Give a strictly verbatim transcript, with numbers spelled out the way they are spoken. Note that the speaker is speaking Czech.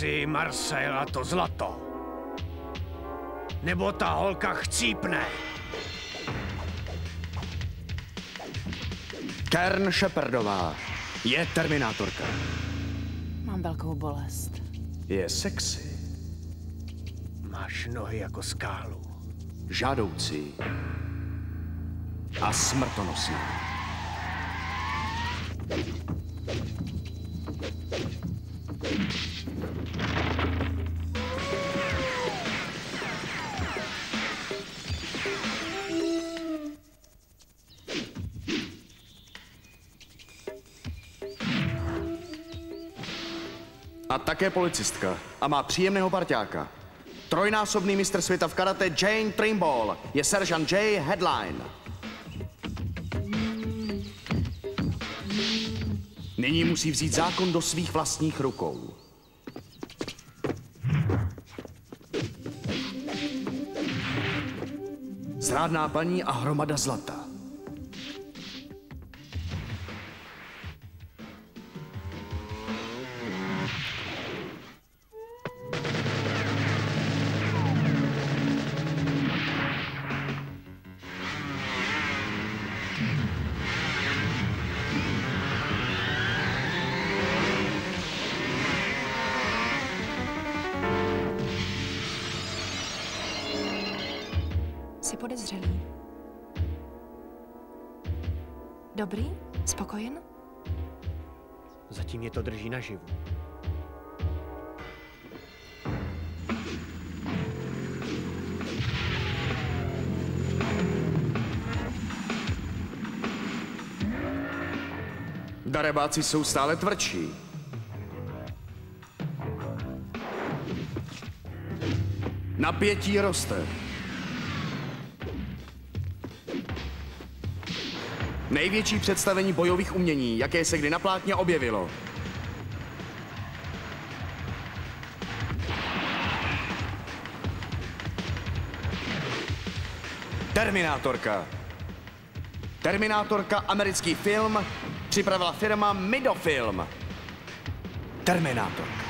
si Marcela to zlato. Nebo ta holka chcípne. Kern Shepardová je Terminátorka. Mám velkou bolest. Je sexy. Máš nohy jako skálu. Žádoucí. A smrtonosná. A také policistka. A má příjemného parťáka. Trojnásobný mistr světa v karate Jane Trimble je seržant Jay Headline. Nyní musí vzít zákon do svých vlastních rukou. Zrádná paní a hromada zlata. Jsi podezřelý. Dobrý? Spokojen? Zatím mě to drží naživu. Darebáci jsou stále tvrdší. Napětí roste. Největší představení bojových umění, jaké se kdy na plátně objevilo. Terminátorka. Terminátorka, americký film, připravila firma Midofilm. Terminátorka.